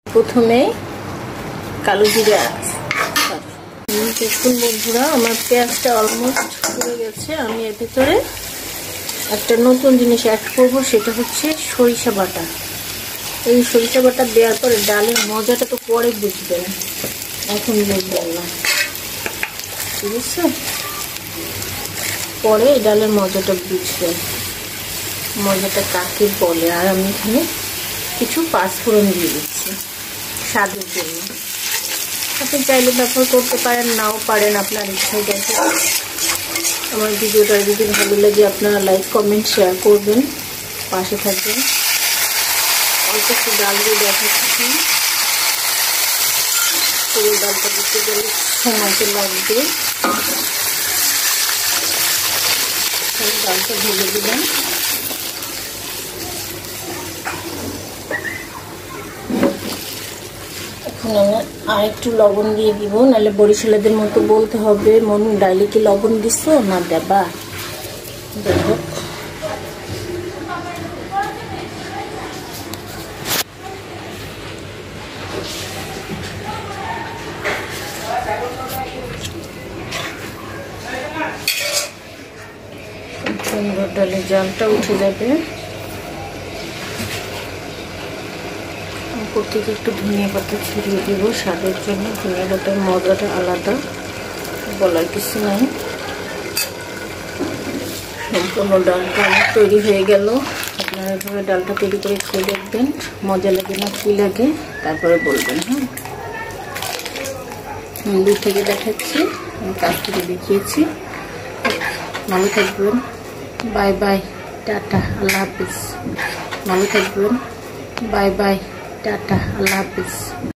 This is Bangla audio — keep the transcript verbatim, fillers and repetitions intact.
প্রথমে কালো জিরা দেখুন বন্ধুরা, আমার পেঁয়াজটা অলমোস্ট হয়ে গেছে। আমি এর ভিতরে একটা নতুন জিনিস অ্যাড করব, সেটা হচ্ছে সরিষা বাটা। এই সরিষা বাটা দেওয়ার পরে ডালের মজাটা তো পরে বুঝবেন, এখন বুঝবেন না, ঠিক আছে? পরে ডালের মজাটা বুঝবেন, মজাটা কাকে বলে। আর আমি এখানে কিছু পাঁচফোড়ন দিয়ে দিচ্ছি স্বাদের জন্য। আপনি চাইলে ব্যবহার করতে পারেন, নাও পারেন, আপনার ইচ্ছায় দেখে। আমার ভিডিওটা যদি ভালো লাগে আপনারা লাইক কমেন্ট শেয়ার করবেন, পাশে থাকবেন। অল্প একটু ডাল দিয়ে দেখাচ্ছি, পুরো ডালটা দিতে গেলে সময়টা লাগবে। ডালটা ঢেলে দিলাম। এখন আমি আর একটু লবণ দিয়ে দিব, নাহলে বরিশালেদের মতো বলতে হবে মন ডাইলে কি লবণ দিছো না দেবা। দেখো সুন্দর ডালে জালটা উঠে যাবে। উপর থেকে একটু ধনিয়া পাতা ছড়িয়ে দেবো স্বাদের জন্য। ধনিয়া পাতার মজাটা আলাদা, বলার কিছু নাই। সম্পূর্ণ ডালটা তৈরি হয়ে গেল। আপনারা এভাবে ডালটা তৈরি করে খেয়ে দেখবেন, মজা লাগে না কি লাগে তারপরে বলবেন। হ্যাঁ, দূর থেকে দেখাচ্ছি, আমি কাছ থেকে দেখিয়েছি। ভালো থাকবেন, বাই বাই, টাটা, আল্লাহ হাফিজ। ভালো থাকবেন, বাই বাই, টাটা, আল্লাহ হাফিজ।